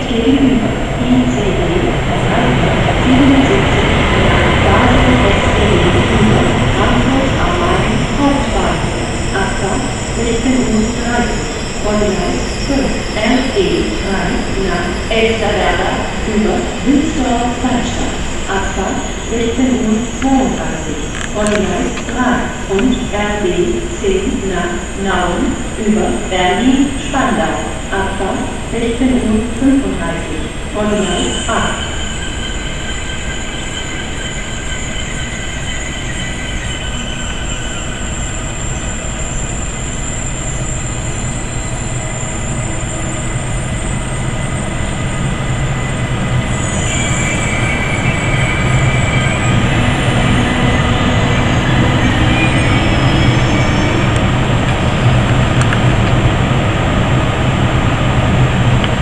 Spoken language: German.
gegenüber ICE 377 nach Bahnhof SE über Frankfurt am Main Hauptbahnhof. Abfahrt 16:30 von Gleis 5 RE3 nach Elsterwerda über Wilsdorf-Fallstadt. Abfahrt 16:32 von Gleis 3 und RB10 nach Nauen über Berlin-Spandau. Abfahrt 16:35 von Gleis 8.